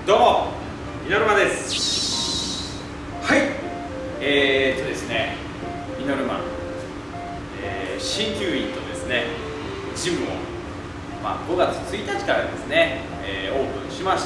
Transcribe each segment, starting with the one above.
どうも、ミノルマです。はい、ですね、ミノルマ、鍼灸院とですね、ジムを、5月1日からですね、オープンしまして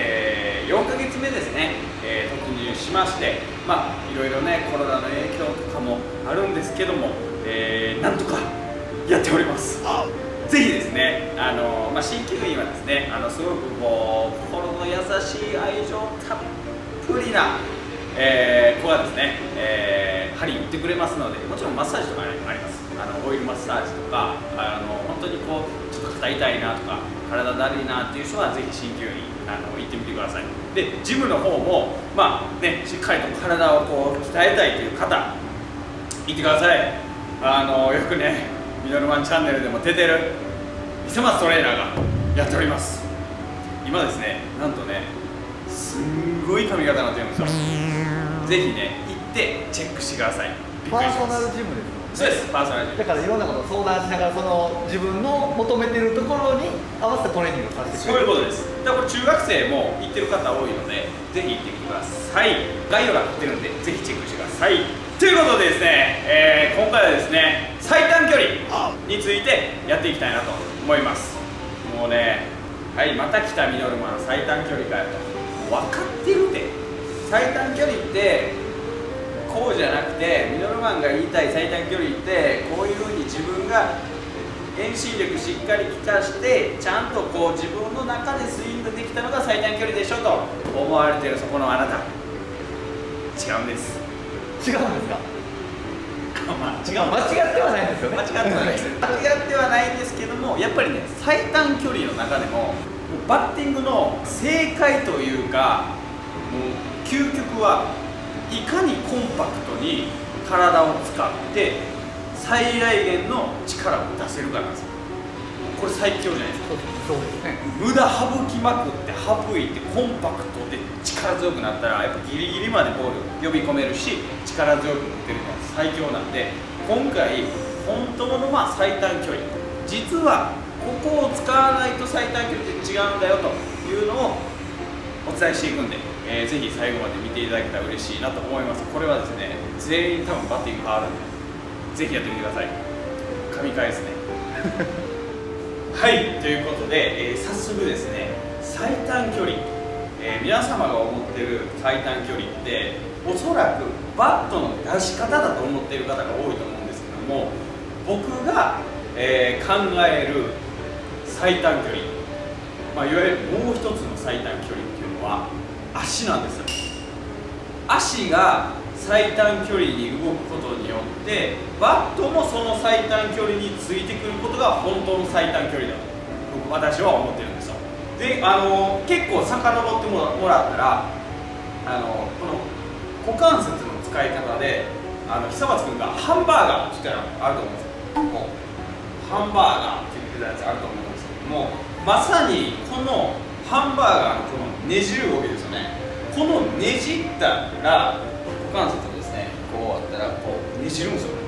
、4ヶ月目ですね、突入しまして、いろいろね、コロナの影響とかもあるんですけども、なんとかやっております。ぜひですね、鍼灸院はですね、すごくこう心の優しい愛情たっぷりな、子がですね、針打ってくれますので、もちろんマッサージとかあります。オイルマッサージとか、本当にこうちょっと肩痛いなとか体だるいなっていう人はぜひ鍼灸院行ってみてください。でジムの方もしっかりと体をこう鍛えたいという方行ってください。よくねミノルマンチャンネルでも出てる磯松トレーナーがやっております。今ですね、なんとねすんごい髪型になってるんですよ。ぜひね行ってチェックしてください。 パーソナルジムです。 そうです、パーソナルジム。 だからいろんなこと相談しながら、その自分の求めてるところに合わせてトレーニングをさせてくれる。 そういうことです。だからこれ中学生も行ってる方多いので、ぜひ行ってみてください。概要欄に載ってるんで、ぜひチェックしてください。ということでですね、今回はですね、最短距離についてやっていきたいなと思います。もうね、はい、また来たミノルマン最短距離かよと。分かってるって。最短距離ってこうじゃなくて、ミノルマンが言いたい最短距離ってこういうふうに自分が遠心力しっかり効かしてちゃんとこう自分の中でスイングできたのが最短距離でしょと思われてるそこのあなた、違うんです。 違うんですか？ 違う、 間違ってはないんですよね。 間違ってはないです。間違ってはないんですけども、やっぱりね最短距離の中でもバッティングの正解というか、もう究極はいかにコンパクトに体を使って最大限の力を出せるかなんですよ。これ最強じゃないですか。 そうですね。 無駄省きまくって省いてコンパクトで力強くなったらやっぱギリギリまでボール呼び込めるし力強く持ってるのが最強なんで、今回本当の最短距離、実はここを使わないと最短距離って違うんだよというのをお伝えしていくんで、ぜひ最後まで見ていただけたら嬉しいなと思います。これはですね、全員多分バッティング変わるんで、ぜひやってみてください。神回ですね。はい、ということで、早速ですね、最短距離、皆様が思ってる最短距離って、おそらくバットの出し方だと思っている方が多いと思うんですけども、僕が、考える最短距離、いわゆるもう一つの最短距離っていうのは足なんですよ。足が最短距離に動くことによってバットもその最短距離についてくることが本当の最短距離だと私は思ってるんですよ。で結構遡ってもらったらこの股関節の使い方で久松君がハンバーガーって言ったらあると思うんですよ。もうハンバーガーって言ってたやつあると思うんですけども、まさにこのハンバーガーのこのねじる動きですよね。このねじったら股関節をですね、こうあったらこうねじるんですよ。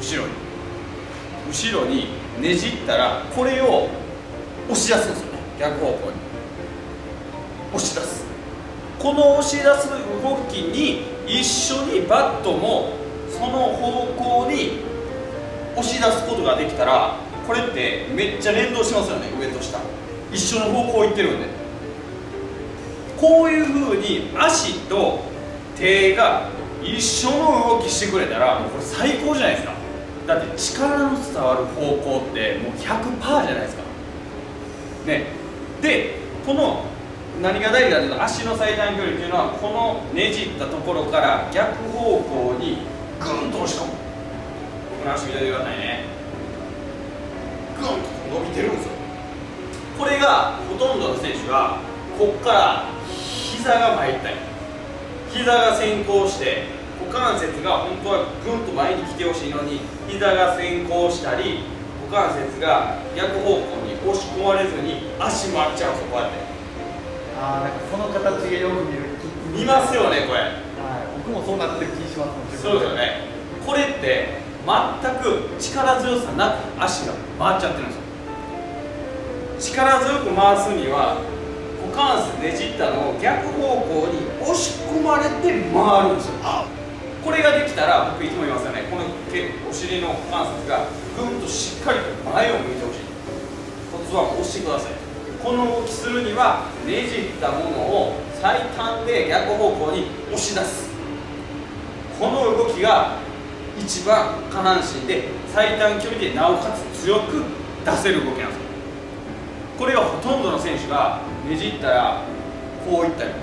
後ろにねじったらこれを押し出すんですよね。逆方向に押し出す。この押し出す動きに一緒にバットもその方向に押し出すことができたら、これってめっちゃ連動しますよね。上と下一緒の方向行ってるんで、こういう風に足と手が一緒の動きしてくれたらもうこれ最高じゃないですか。だって力の伝わる方向ってもう 100% じゃないですかね。でこの何が大事かというと、足の最短距離っていうのはこのねじったところから逆方向にグンと押し込む。この足見ててくださいね。グンと伸びてるんですよ。これがほとんどの選手はこっから膝が前行ったり、膝が先行して股関節が本当はグンと前に来てほしいのに膝が先行したり、股関節が逆方向に押し込まれずに足回っちゃうんですよ。こうやって。 なんかその形がよく見ますよねこれ。 僕もそうなってる気しますもん。 そうですよね。これって全く力強さなく足が回っちゃってるんですよ。力強く回すには股関節ねじったのを逆方向に押し込まれて回るんですよ。これができたら、僕いつも言いますよね、このお尻の股関節がぐんとしっかりと前を向いてほしい。骨盤を押してください。この動きするにはねじったものを最短で逆方向に押し出す、この動きが一番下半身で最短距離でなおかつ強く出せる動きなんですよ。これがほとんどの選手がねじったらこういったり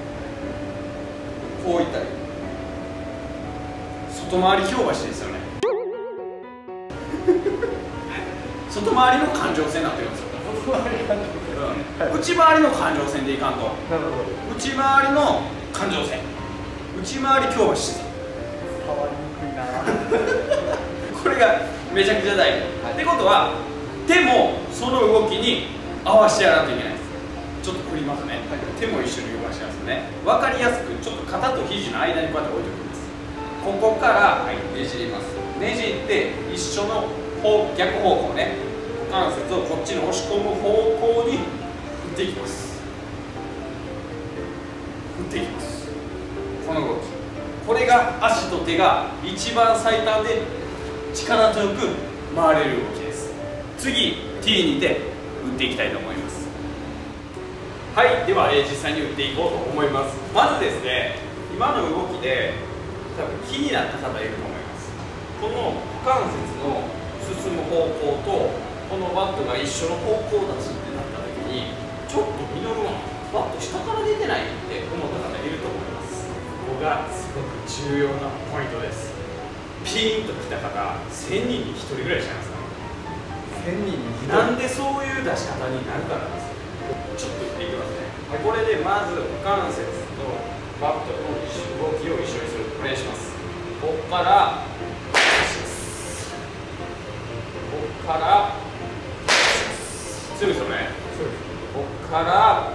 こういったり外回り京橋ですよね外回りの環状線になってるんですよ。内回りの環状線でいかんと、内回りの環状線、内回り京橋です。 変わりにくいなこれがめちゃくちゃ大事、ってことは手もその動きに合わせてやらないといけないです。ちょっと振りますね、手も一緒に動かしますね。分かりやすくちょっと肩と肘の間にこうやって置いておきます。ここから、ねじります。ねじって一緒の逆方向ね、股関節をこっちに押し込む方向に振っていきます。振っていきます。この動き、これが足と手が一番最短で力強く回れる動きです。次 T にて打っていきたいと思います。はい、では、実際に打っていこうと思います。まずですね、今の動きで多分気になった方いると思います。この股関節の進む方向とこのバットが一緒の方向だしってなった時に、ちょっとミノルはバット下から出てないって思った方いると思います。ここがすごく重要なポイントです。ピーンときた方1000人に1人ぐらいしちゃいますかね。 1000人に1人。 なんでそういう出し方になるからなんですよ。ちょっと言っていきますね。これでまず股関節とバットの動きを一緒にする。お願いします。ここからここから強いですよね。ここから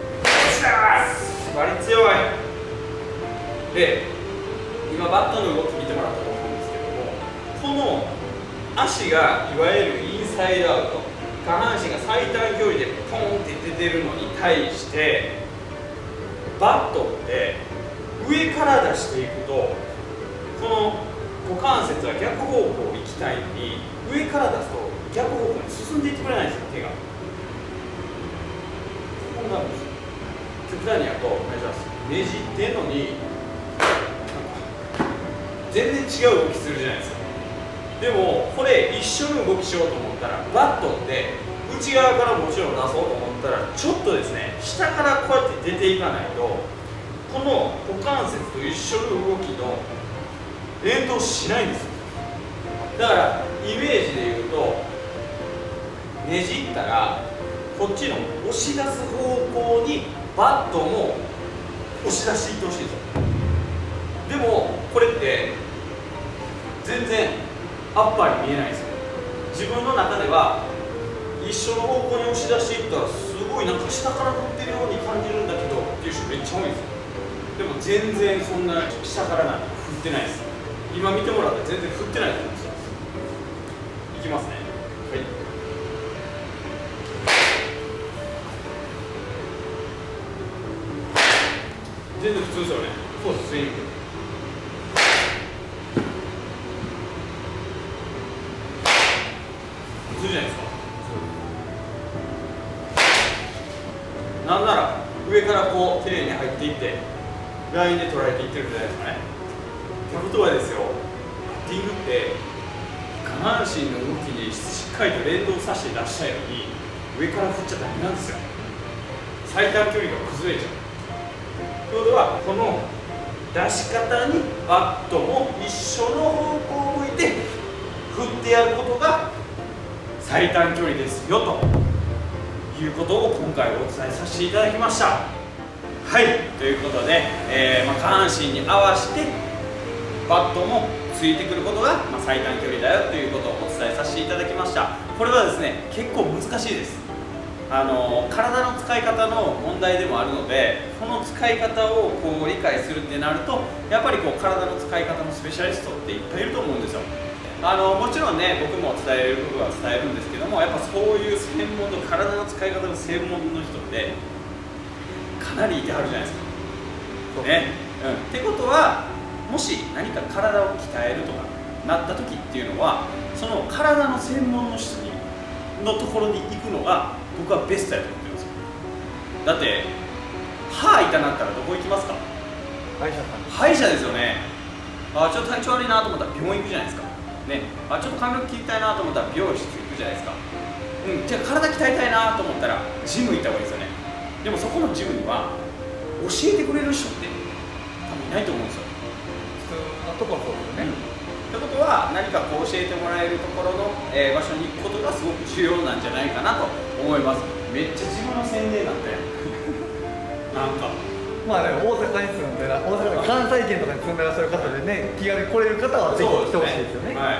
割り強いで、今バットの動き見てもらったと思うんですけども、この足がいわゆるインサイドアウト、下半身が最短距離でポンって出てるのに対して、バットって上から出していくと、この股関節は逆方向行きたいのに、上から出すと逆方向に進んでいってくれないんですよ、手が。こうなるんですよ。極端にやると、ねじってんのに全然違う動きするじゃないですか。でもこれ一緒の動きしようと思ったら、バットって内側からもちろん出そうと思ったら、ちょっとですね、下からこうやって出ていかないと、この股関節と一緒の動きの連動しないんですよ。だからイメージで言うと、ねじったらこっちの押し出す方向にバットも押し出していってほしいんですよ。でもこれって全然アッパーに見えないんですよ。自分の中では一緒の方向に押し出していったら、すごいなんか下から振ってるように感じるんだけどっていう人めっちゃ多いんですよ。でも全然そんな下からなんて振ってないです。今見てもらって全然振ってないと思うんですよ。いきますね。はい、全然普通ですよね。そうです、スイング。普通じゃないですか。なんなら上からこう綺麗に入っていってラインで捉えていってるんじゃないですかね。ってことはですよ、バッティングって下半身の動きにしっかりと連動させて出したいのに、上から振っちゃダメなんですよ。最短距離が崩れちゃう。ということは、この出し方にバットも一緒の方向を向いて振ってやることが最短距離ですよということを今回お伝えさせていただきました。はい、ということで、下半身に合わせてバットもついてくることが、最短距離だよということをお伝えさせていただきました。これはですね、結構難しいです。体の使い方の問題でもあるので、この使い方をこう理解するってなると、やっぱりこう体の使い方のスペシャリストっていっぱいいると思うんですよ。もちろんね、僕も伝える部分は伝えるんですけども、やっぱそういう専門の体の使い方の専門の人ってかなりいてはるじゃないですかね、ってことはもし何か体を鍛えるとかなった時っていうのはその体の専門の人のところに行くのが僕はベストやと思ってるんですよ。だって歯痛なったらどこ行きますか？ 歯医者さん。 歯医者ですよね。あ、ちょっと体調悪いなと思ったら病院行くじゃないですかね。あ、ちょっと髪の毛切りたいなと思ったら美容室行くじゃないですか。じゃあ体鍛えたいなと思ったらジム行った方がいいですよね。でもそこのジムには教えてくれる人って多分いないと思うんですよ。 普通のところそうですよね。 ってことは何かこう教えてもらえるところの、場所に行くことがすごく重要なんじゃないかなと思います。めっちゃ自分の宣伝なんでなんかまあね、大阪に住んでら、大阪の関西圏とかに住んでらっしゃる方でね、気軽に来れる方はぜひ来てほしいですよね。 はい、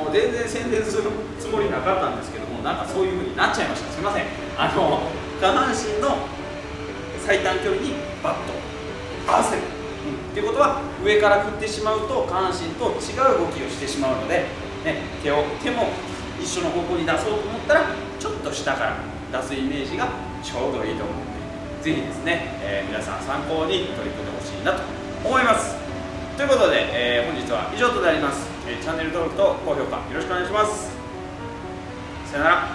全然宣伝するつもりなかったんですけども、なんかそういう風になっちゃいました。すみません。下半身の最短距離にバッと合わせる、っていうことは上から振ってしまうと下半身と違う動きをしてしまうので、ね、手も一緒の方向に出そうと思ったらちょっと下から出すイメージがちょうどいいと思うので、ぜひですね、皆さん参考に取り組んでほしいなと思います。ということで、本日は以上となります。チャンネル登録と高評価よろしくお願いします。さよなら。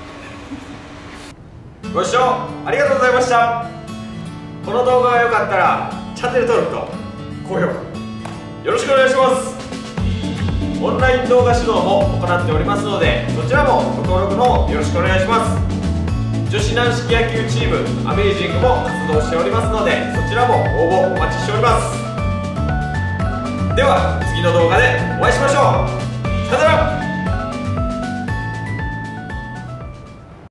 ご視聴ありがとうございました。この動画が良かったらチャンネル登録と高評価よろしくお願いします。オンライン動画指導も行っておりますので、そちらもご登録の方よろしくお願いします。女子軟式野球チームアメイジングも活動しておりますので、そちらも応募お待ちしております。では次の動画でお会いしましょう。さよなら。